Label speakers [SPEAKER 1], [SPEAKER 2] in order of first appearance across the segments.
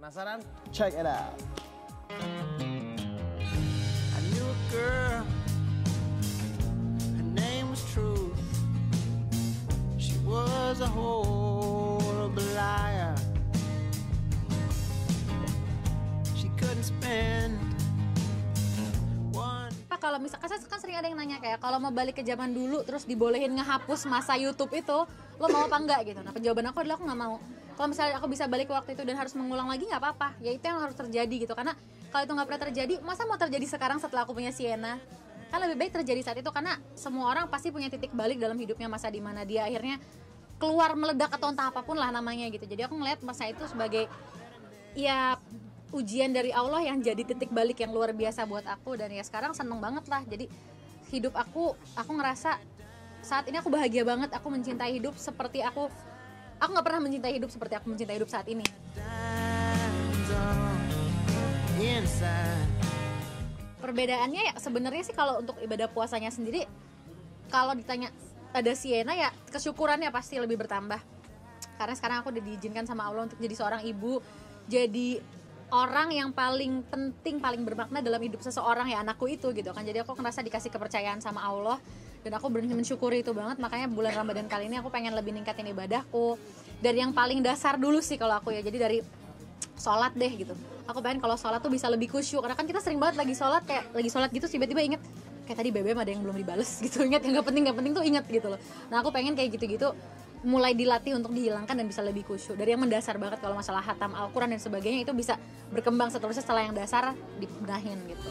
[SPEAKER 1] Penasaran? Check it out.
[SPEAKER 2] I knew a girl, her name was Truth. She was a horrible liar. She couldn't spend one.
[SPEAKER 3] Pak, kalau misalkan saya kan sering ada yang nanya kayak kalau mau balik ke zaman dulu terus dibolehin ngehapus masa YouTube itu, lo mau apa enggak gitu. Nah, jawaban aku adalah aku nggak mau. Kalau misalnya aku bisa balik ke waktu itu dan harus mengulang lagi nggak apa-apa, ya itu yang harus terjadi gitu. Karena kalau itu nggak pernah terjadi, masa mau terjadi sekarang setelah aku punya Sienna? Kan lebih baik terjadi saat itu, karena semua orang pasti punya titik balik dalam hidupnya, masa di mana dia akhirnya keluar meledak atau entah apapun lah namanya gitu. Jadi aku ngeliat masa itu sebagai ya ujian dari Allah yang jadi titik balik yang luar biasa buat aku. Dan ya sekarang seneng banget lah. Jadi hidup aku ngerasa saat ini aku bahagia banget. Aku mencintai hidup seperti aku nggak pernah mencintai hidup seperti aku mencintai hidup saat ini. Perbedaannya ya sebenarnya sih kalau untuk ibadah puasanya sendiri, kalau ditanya ada Sienna ya kesyukurannya pasti lebih bertambah. Karena sekarang aku udah diizinkan sama Allah untuk jadi seorang ibu, jadi orang yang paling penting, paling bermakna dalam hidup seseorang ya anakku itu gitu kan. Jadi aku ngerasa dikasih kepercayaan sama Allah dan aku benar-benar mensyukuri itu banget. Makanya bulan Ramadan kali ini aku pengen lebih ningkatin ibadahku dari yang paling dasar dulu sih kalau aku ya. Jadi dari sholat deh gitu. Aku pengen kalau sholat tuh bisa lebih khusyuk, karena kan kita sering banget lagi sholat gitu tiba-tiba inget kayak tadi BBM ada yang belum dibales gitu, inget yang nggak penting tuh inget gitu loh. Nah aku pengen kayak gitu-gitu mulai dilatih untuk dihilangkan dan bisa lebih khusyuk. Dari yang mendasar banget kalau masalah hatam Al-Quran dan sebagainya itu bisa berkembang seterusnya setelah yang dasar dibenahin gitu.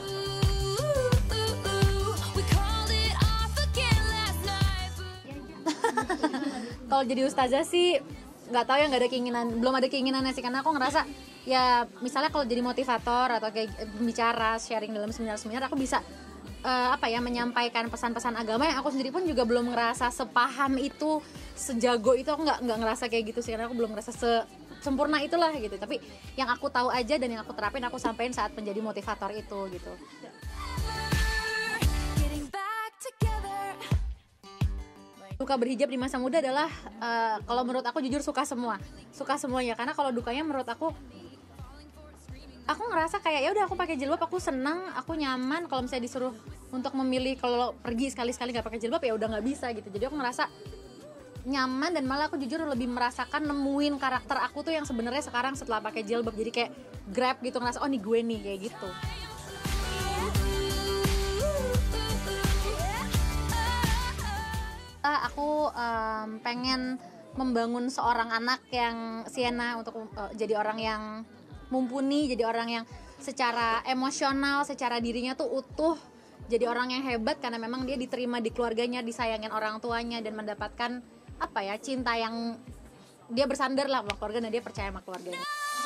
[SPEAKER 3] Kalau jadi ustazah sih nggak tahu ya, nggak ada keinginan, belum ada keinginannya sih, karena aku ngerasa ya misalnya kalau jadi motivator atau kayak bicara sharing dalam seminar aku bisa menyampaikan pesan-pesan agama yang aku sendiri pun juga belum ngerasa sepaham itu, sejago itu. Aku nggak ngerasa kayak gitu sih, karena aku belum ngerasa sempurna itulah gitu. Tapi yang aku tahu aja dan yang aku terapin aku sampein saat menjadi motivator itu gitu. Suka berhijab di masa muda adalah kalau menurut aku jujur suka semuanya. Karena kalau dukanya menurut aku ngerasa kayak ya udah aku pakai jilbab aku senang, aku nyaman. Kalau misalnya disuruh untuk memilih kalau pergi sekali-sekali nggak pakai jilbab ya udah nggak bisa gitu. Jadi aku ngerasa nyaman dan malah aku jujur lebih merasakan nemuin karakter aku tuh yang sebenarnya sekarang setelah pakai jilbab. Jadi kayak grab gitu, ngerasa oh nih gue nih kayak gitu. Aku pengen membangun seorang anak yang Sienna untuk jadi orang yang mumpuni, jadi orang yang secara emosional, secara dirinya tuh utuh, jadi orang yang hebat karena memang dia diterima di keluarganya, disayangin orang tuanya dan mendapatkan cinta yang dia bersandar lah sama keluarga dan dia percaya sama keluarganya.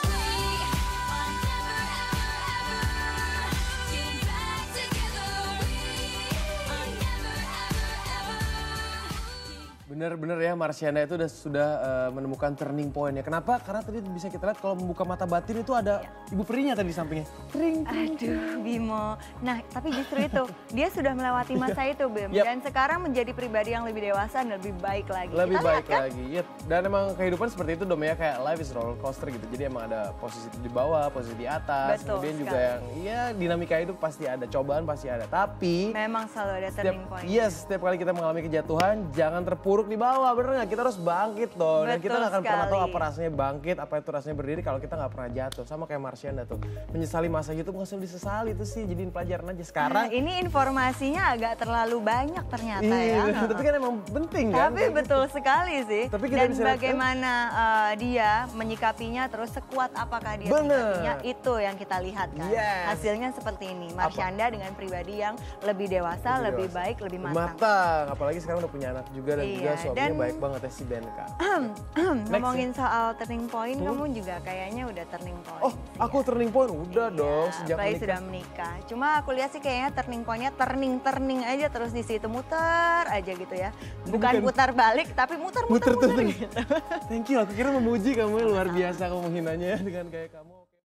[SPEAKER 1] Bener-bener ya, Marciana itu sudah menemukan turning point ya. Kenapa? Karena tadi bisa kita lihat kalau membuka mata batin itu ada ibu perinya tadi di sampingnya.
[SPEAKER 4] Aduh Bimo. Nah tapi justru itu, dia sudah melewati masa itu Bim. Dan sekarang menjadi pribadi yang lebih dewasa dan lebih baik lagi.
[SPEAKER 1] Lebih baik lagi, ya. Dan emang kehidupan seperti itu Dom ya, kayak life is roller coaster gitu. Jadi emang ada posisi di bawah, posisi di atas.
[SPEAKER 4] Betul,
[SPEAKER 1] kemudian juga yang dinamika hidup pasti ada, cobaan pasti ada. Tapi
[SPEAKER 4] memang selalu ada turning point.
[SPEAKER 1] Setiap kali kita mengalami kejatuhan, jangan terpuruk di bawah, bener nggak? Kita harus bangkit dong. Dan kita nggak akan pernah tahu apa rasanya bangkit, apa itu rasanya berdiri kalau kita nggak pernah jatuh. Sama kayak Marciana tuh, menyesali masa YouTube nggak usah disesali, itu sih jadiin pelajaran aja sekarang.
[SPEAKER 4] Ini informasinya agak terlalu banyak ternyata ya.
[SPEAKER 1] Tapi kan emang penting kan?
[SPEAKER 4] Tapi betul sekali sih.
[SPEAKER 1] Tapi
[SPEAKER 4] dan bagaimana dia menyikapinya, terus sekuat apakah dia menyikapinya, itu yang kita lihat kan. Hasilnya seperti ini, Marciana dengan pribadi yang lebih dewasa, lebih baik, lebih matang.
[SPEAKER 1] Apalagi sekarang udah punya anak juga dan juga suaminya baik banget ya si Benka.
[SPEAKER 4] Ngomongin soal turning point, kamu juga kayaknya udah turning point.
[SPEAKER 1] Oh, aku turning point udah dong sejak menikah.
[SPEAKER 4] Sudah menikah. Cuma aku lihat sih kayaknya turning pointnya turning aja terus di situ, muter aja gitu ya. Bukan putar balik, tapi muter gitu.
[SPEAKER 1] Thank you, aku kira memuji kamu, luar biasa kamu menghinanya dengan kayak kamu.